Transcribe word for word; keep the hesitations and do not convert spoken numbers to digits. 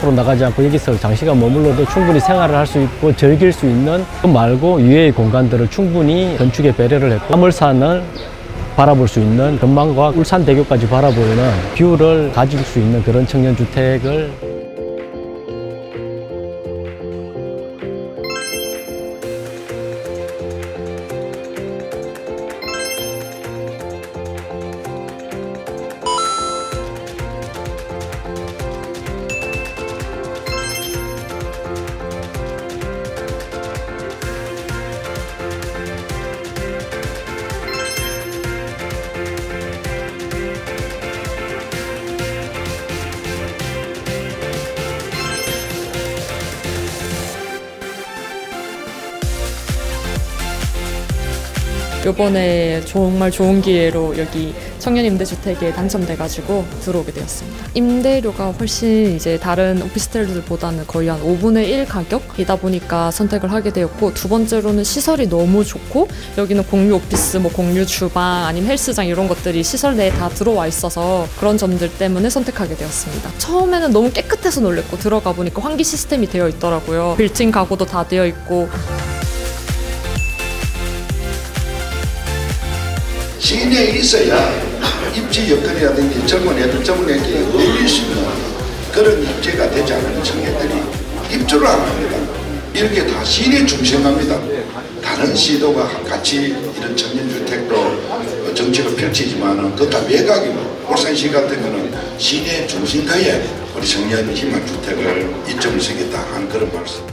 밖으로 나가지 않고 여기서 장시간 머물러도 충분히 생활을 할 수 있고 즐길 수 있는, 그 말고 유해의 공간들을 충분히 건축에 배려를 했고 화물산을 바라볼 수 있는, 전망과 울산대교까지 바라보이는 뷰를 가질 수 있는 그런 청년주택을. 요번에 정말 좋은 기회로 여기 청년 임대주택에 당첨돼가지고 들어오게 되었습니다. 임대료가 훨씬 이제 다른 오피스텔들보다는 거의 한 오분의 일 가격이다 보니까 선택을 하게 되었고, 두 번째로는 시설이 너무 좋고, 여기는 공유 오피스, 뭐 공유 주방, 아니면 헬스장 이런 것들이 시설 내에 다 들어와 있어서 그런 점들 때문에 선택하게 되었습니다. 처음에는 너무 깨끗해서 놀랬고, 들어가 보니까 환기 시스템이 되어 있더라고요. 빌트인 가구도 다 되어 있고. 시내에 있어야 입지 여건이라든지 젊은 애들, 젊은 애들이 늘릴 수 있는 그런 입지가 되지 않는 청년들이 입주를 안 합니다. 이렇게 다 시내 중심합니다. 다른 시도가 같이 이런 청년주택도 정책을 펼치지만은 그것 다 매각이고, 울산시 같은 경우는 시내 중심가에 우리 청년 희망주택을 이점을 쓰겠다 하는 그런 말씀.